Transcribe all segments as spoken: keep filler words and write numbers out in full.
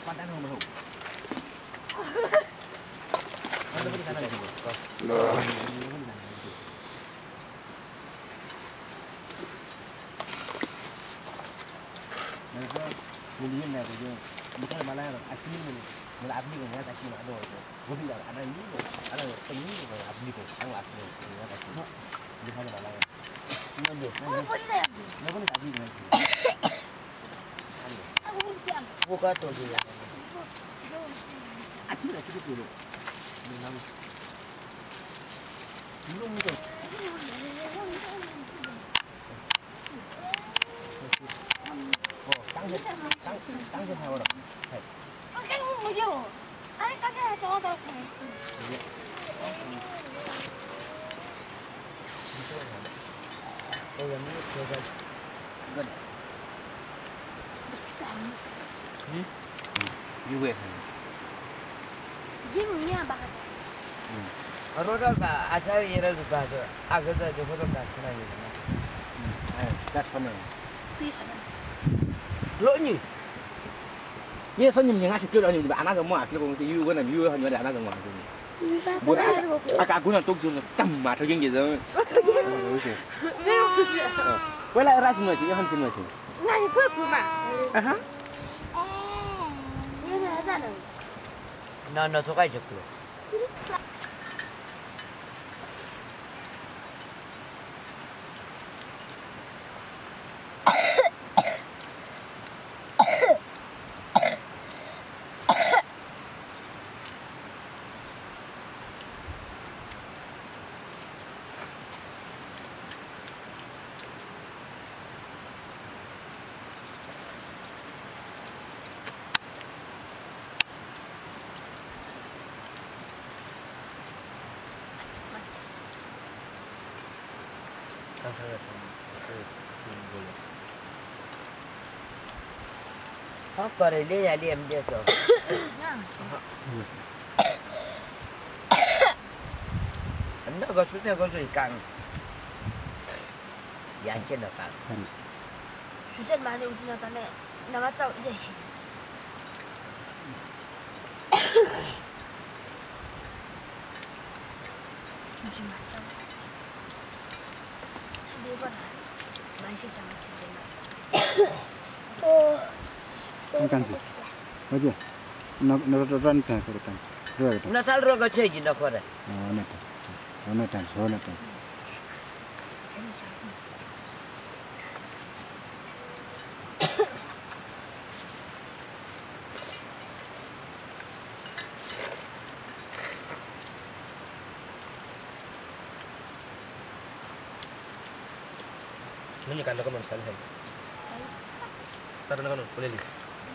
Pantai nomor berapa? Ada di sana lagi. Kos. Mereka milian dah tu. Bukan mana yang asli ni. Mula asli ni kan asli ada. Mungkin ada ini, ada ini asli tu. Ang asli ni asli. Di mana mana yang. Nanti. Nanti boleh tak? Nanti boleh tak ni. Buka tu dia. Acil lah kita tu. Minum. Minum tu. Oh, tanggung, tanggung, tanggung apa dah? Kan mujur. Ay kakak cakap tak. Oh, yang ni kerja. Good. Ni? You wait. Gini ya bah. Hmm. Roda ka acha yera du ba so aga da de roda ka kana ni. Eh, that's funny. Please. Lo ni. Ye so nyim nyanga sikyo ni ba ana ga mo akle ko ti yu ko na yu ha ni da ana ga mo ko. Bura aka guna tok jun tam ma tho yin ge zo. Wei lai ra sin ma ji han sin ma ji. Na ni pu pu ma. Aha. Eh. Ni na da na. Na na so kai jeklo. Hả, có thể lấy nhà liềm đi sao? Nó có suốt theo có gì càng, dạng trên là càng. Suốt trên mà nếu chúng ta này, nó mà cháu gì? Chúng chỉ mà cháu. Đi qua này, mai sẽ cháu chỉ đến này. Oh. Kan sih, aja. Nak nak run kan kalau kan, run kan. Nó sal roga chơi gì nó có đấy. Oh, nak, oh nak kan, oh nak kan. Ini kan nak masalah ni. Taruh nak boleh ni.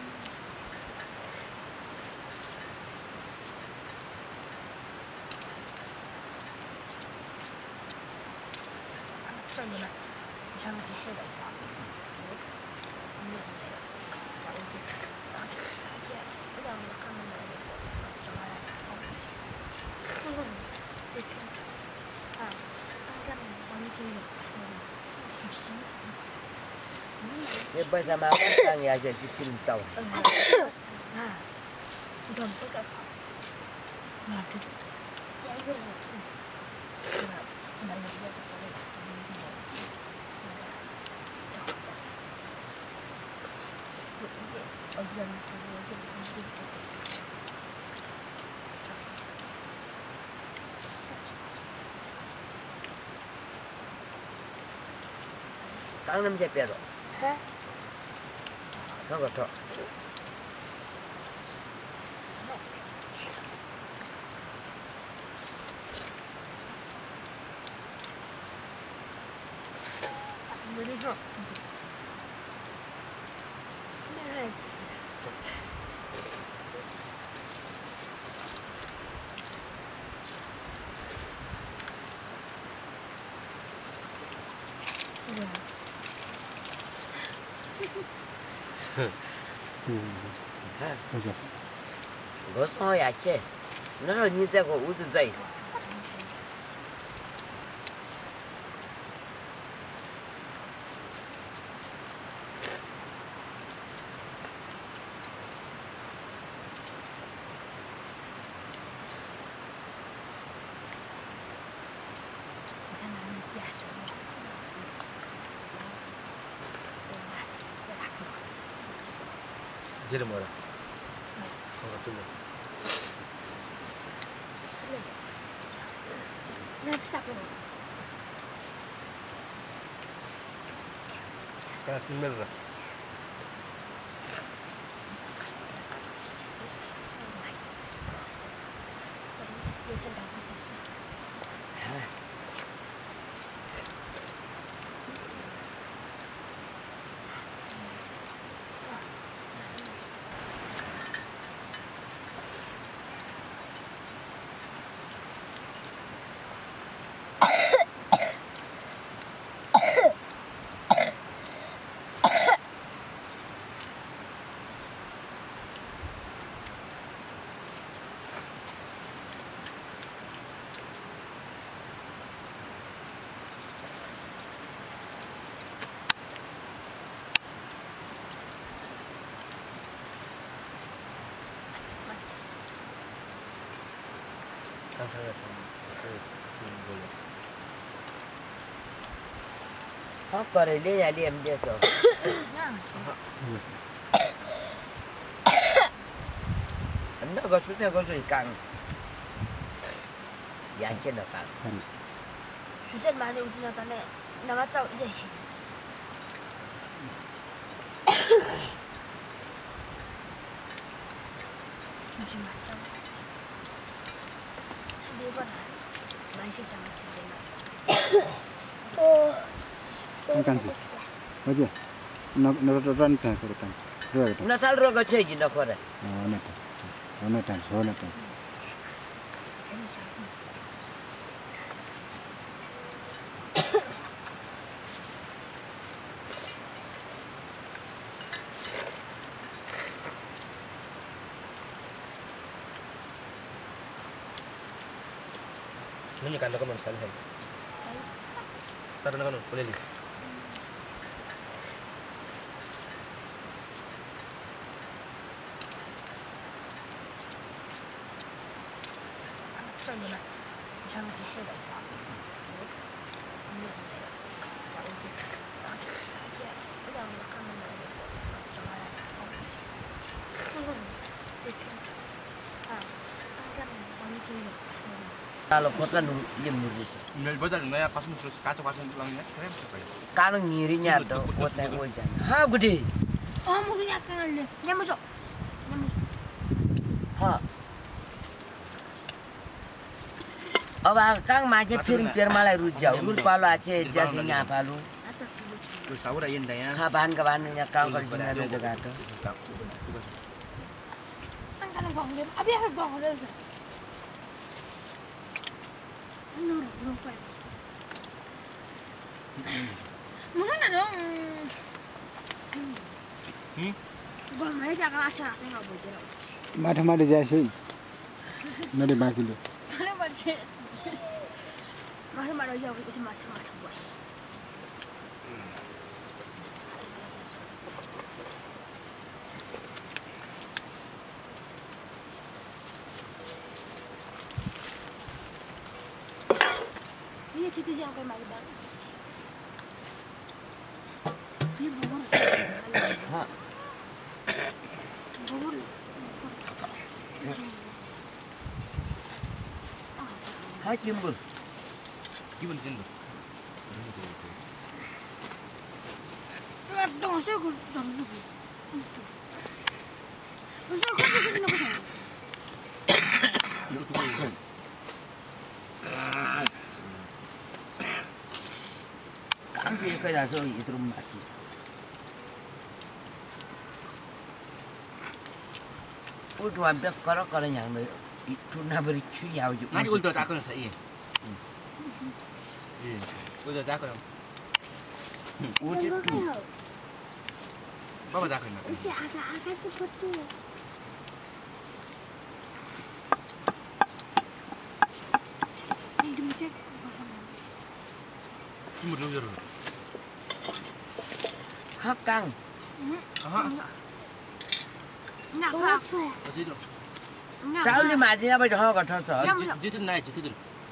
Nhưng bây giờ mà các sang nhà sẽ tìm chồng. Đừng có cả. Mà đi. Căng năm dẹp rồi. Hả? Nó có thọ. Mới đi học. Mẹ này. Aja. Gos mau ya che. Nó là như thế có út dậy. 제일 뭐라? 뭔가 틀려. 틀려. 자, 나 시작해. 그냥 김매라. 요즘 나도 없어. Họ có để lên nhà điểm đi số. Nó có số theo có rồi càng. Dạng trên là càng. 주제 많이 오진 않다네. 나가자 이제. 주지 맞자. 네번 많이 시장 같은데. 어. 간지. 맞지? 나 나도 런 타 그렇다. 그래. Nó sao rồi có chơi gì nó có đấy. 어, 네. 어느 단 소나 단. Nunyi kan ko man salhen. Tara na kanu, kuleli. 그러면 그냥 해야 돼. Kalau kota nu yem nulis. Mel bazar naya pasung terus kaca kaca langnya. Keren sekali. Kalau ngirinya tuh kota ojan. Ha gede. 아 무슨 약간 할래? 내무서. 내무서. Ha. अब कहाँ मान्छे फेरि पेर मलाई रुचाउ रुल पालो आछे जसै यहाँ पालो Terus sahur ayin daya. खा बान का बान यहाँ काम कर सुना दे जगह तो 안 가는 거 없네. 아비 할 거 없네. 노래 노래 빨리. 무슨 말이야? 응? 뭐 많이 자가 아차 생각 못 들어. माठो माठो जाइसै नडे बाँकीले 말해 말해. 말해 말해 여기 오지 마. 마. 뭐. 이게 진짜 양가 말이 봐. 이 뭐를? 하 뭐를? 하 김불 기분 진다. 야, 너 어서 그 남는 거. 어서 그 그는 거. 깡스 여기까지 와서 이대로 맞추자 우리 완벽 걸어 걸어 양을 이 두나버리 추야오지 아니 울더 작은 사이. 예. 울더 작은. 우지 두 봐봐 작은. 이게 아가 아가 싶었어. 힘을 좀 열어. 핫깡 아하. 나 봐. 어디도. 다운이 맞으냐 봐도 하나가 탔어 지트들 나야 지트들.